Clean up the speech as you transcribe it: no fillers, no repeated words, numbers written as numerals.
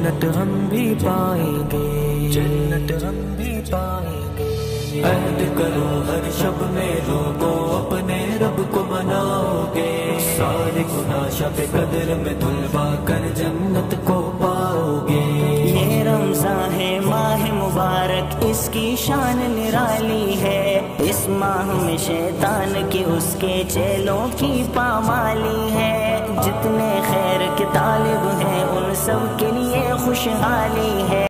जन्नत हम भी पाएंगे, जन्नत हम भी पाएंगे। अहद करो हर शब में लोगों अपने रब को मनाओगे, सारे गुनाह शब कदर में धुलवा कर जन्नत को पाओगे। ये रमज़ान है माह मुबारक, इसकी शान निराली है। इस माह में शैतान की उसके चेलों की पामाली है। जितने खैर के तालिब हैं उन सब के लिए खुशहाली है।